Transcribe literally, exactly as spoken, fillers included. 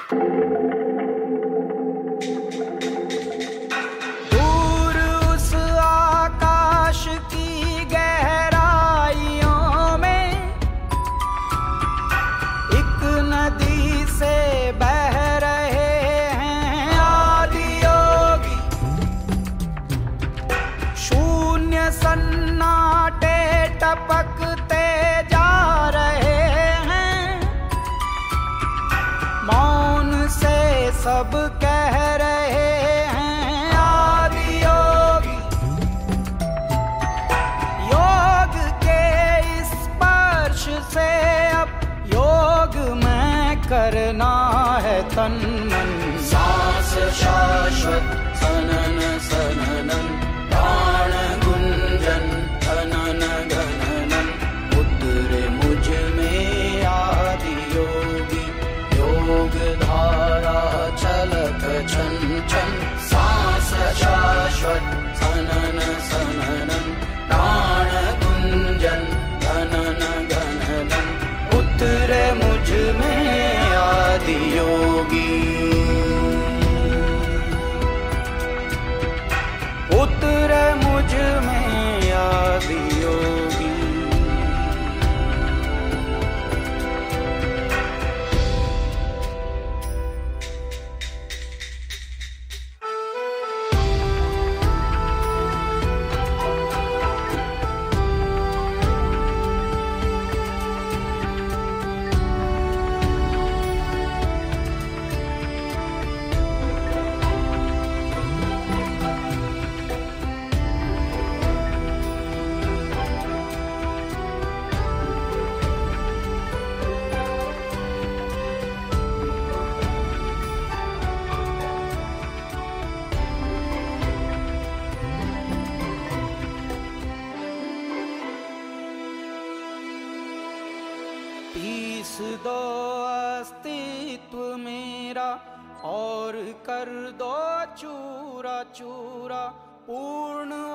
सब कह रहे हैं आदि योगी, योग के स्पर्श से अब योग में करना है तन मन। सांस शाश्वत सनन सननन, प्राण गुंजन धनन गणनन, उतरे मुझ में आदि योगी, योग धारा चलत छन छन। सांस शाश्वत सनन सननन, प्राण गुंजन धनन गणनन, उतरे मुझ में आदि योगी, उतरे मुझ में आदि योगी। पीस दो अस्तित्व मेरा और कर दो चूरा चूरा, पूर्ण